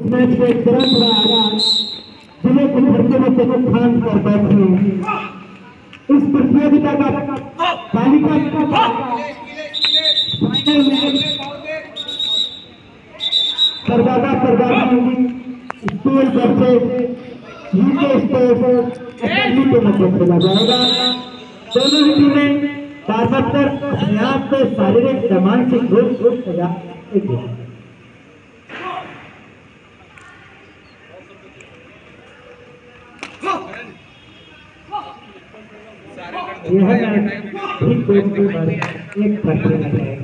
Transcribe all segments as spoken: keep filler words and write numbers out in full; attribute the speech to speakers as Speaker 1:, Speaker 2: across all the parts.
Speaker 1: Match में तुरंत आगाज जिले के धरती में चमक खान कर बैठे इस प्रतियोगिता का तालिका सरदादा सरदादी स्कूल बच्चे यूके स्पोर्ट्स अकेडमी के मध्य खेला जाएगा। दोनों ही टीमें बारबत्तर अपने आप को शारीरिक व मानसिक रूप से सजा देती है। यह मैच ठीक दो पर एक पर खेला जाएगा।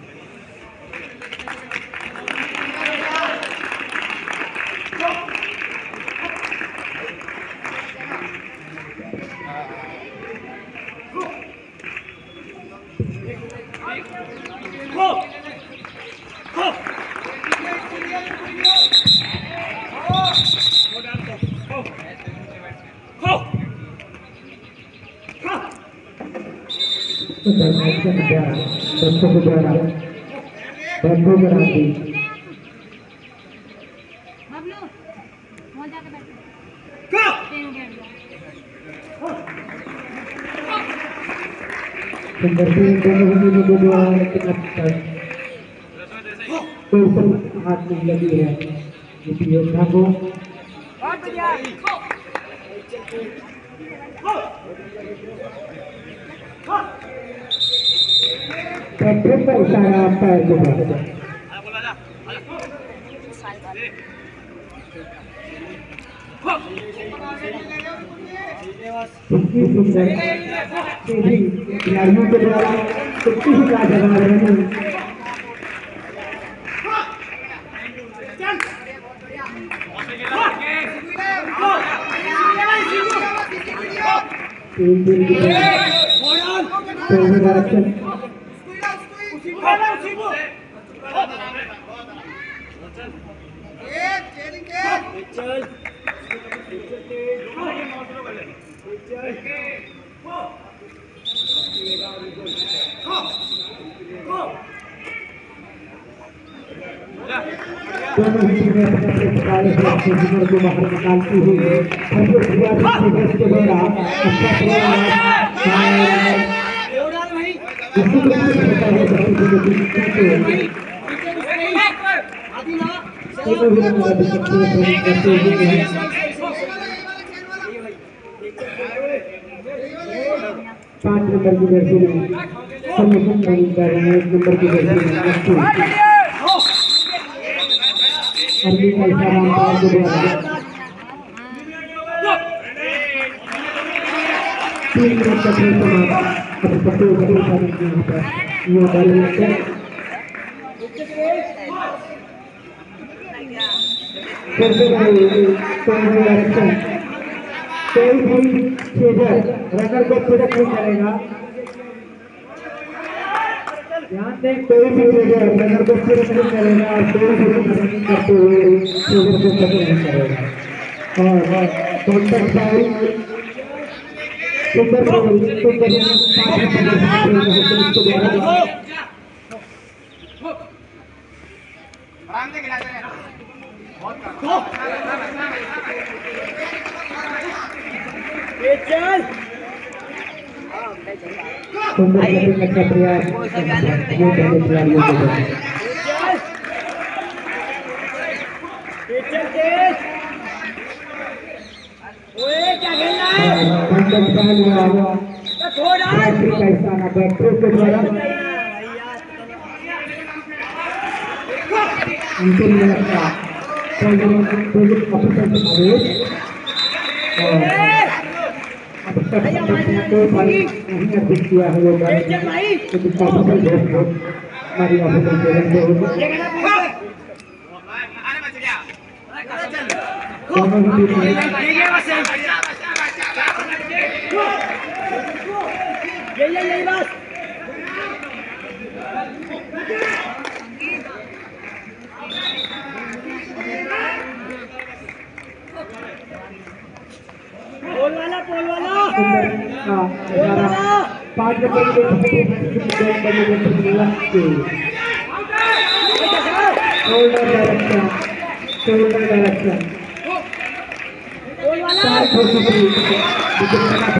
Speaker 1: दर्शकों के द्वारा दर्शकों के द्वारा बंदों में आती संदर्भी दोनों ही दोनों द्वारा कितना तो सब हाथ में लगी है इस योजना को ट्रैक्टर का इशारा पैर को बढ़ा इसकी सुंदर सीधी खिलाड़ियों के द्वारा कितनी ही राज लगा रहे हैं। तीन दिन की डायरेक्शन दोनों ही टीमें अपने प्रकार से जीवन को बाहर निकालती हुई हम लोग के द्वारा अच्छा प्रयास इसी को होता है पांच नंबर की जर्सी में सम्मिलित नहीं कर रहे हैं। एक नंबर की जर्सी में अरबी का इशारा अंपायर के द्वारा तीन मिनट का खेल समाप्त। अब पत्ते बड़े इशारे के यहाँ पर ये बॉल लेते हैं करते रहे कोई भी डायरेक्शन कोई भी चेजर रनर को पूरक नहीं करेगा। ध्यान दें कोई भी चेजर रनर को पूरक नहीं करेगा और कोई भी रनिंग करते हुए चेजर को पकड़ नहीं करेगा। और कॉन्टैक्ट फाउल सुंदर फाउल सुंदर सुंदर बैटिंग अच्छा प्रयास ये पहले खिलाड़ियों को अंतिम मिनट का प्रोजेक्ट ऑफिसर आदेश अब तक कोई फाइल नहीं अर्पित किया है वो क्योंकि ऑफिसर हमारी ऑफिसर के रंगे होंगे पोल वाला पोल वाला पांच नंबर के direction shoulder direction. Start forty-three.